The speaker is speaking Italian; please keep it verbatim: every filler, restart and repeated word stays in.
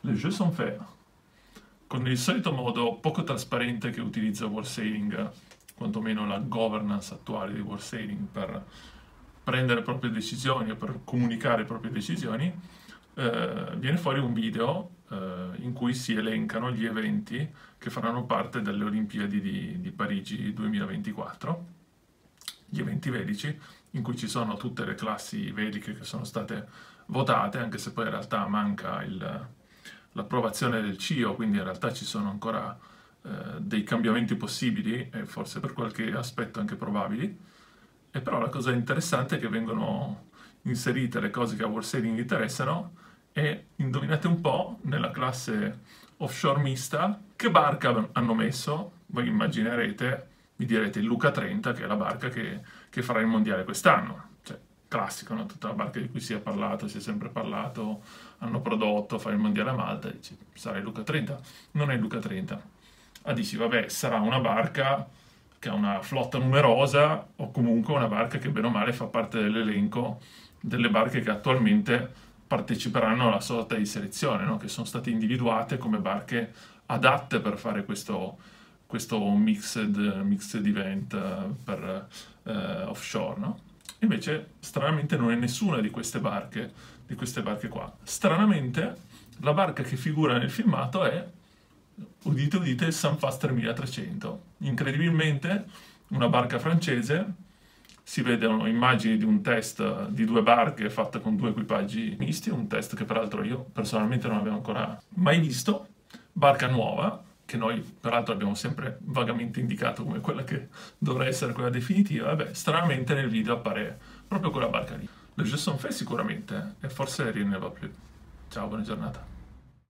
Le jeux sont faits. Con il solito modo poco trasparente che utilizza World Sailing, quantomeno la governance attuale di World Sailing, per prendere le proprie decisioni o per comunicare le proprie decisioni, eh, viene fuori un video eh, in cui si elencano gli eventi che faranno parte delle Olimpiadi di, di Parigi duemilaventiquattro, gli eventi velici, in cui ci sono tutte le classi veliche che sono state votate, anche se poi in realtà manca il l'approvazione del C I O, quindi in realtà ci sono ancora eh, dei cambiamenti possibili e forse per qualche aspetto anche probabili. E però la cosa interessante è che vengono inserite le cose che a World Sailing interessano e indovinate un po', nella classe offshore mista, che barca hanno messo? Voi immaginerete, mi direte il Luca trenta, che è la barca che, che farà il mondiale quest'anno. Cioè, classico, no? Tutta la barca di cui si è parlato, si è sempre parlato, hanno prodotto, fa il mondiale a Malta, dici, sarà il Luca trenta? Non è il Luca trenta. Ah, dici, vabbè, sarà una barca che ha una flotta numerosa o comunque una barca che bene o male fa parte dell'elenco delle barche che attualmente parteciperanno alla sorta di selezione, no? Che sono state individuate come barche adatte per fare questo, questo mixed, mixed event per eh, offshore, no? Invece, stranamente, non è nessuna di queste barche, di queste barche qua. Stranamente, la barca che figura nel filmato è, udite udite, il Sunfast tremilatrecento. Incredibilmente, una barca francese, si vedono immagini di un test di due barche fatte con due equipaggi misti, un test che peraltro io personalmente non avevo ancora mai visto, barca nuova, che noi peraltro abbiamo sempre vagamente indicato come quella che dovrà essere quella definitiva. Vabbè, stranamente nel video appare proprio quella barca lì. Le jeux sont faits sicuramente, e forse rien ne va più. Ciao, buona giornata.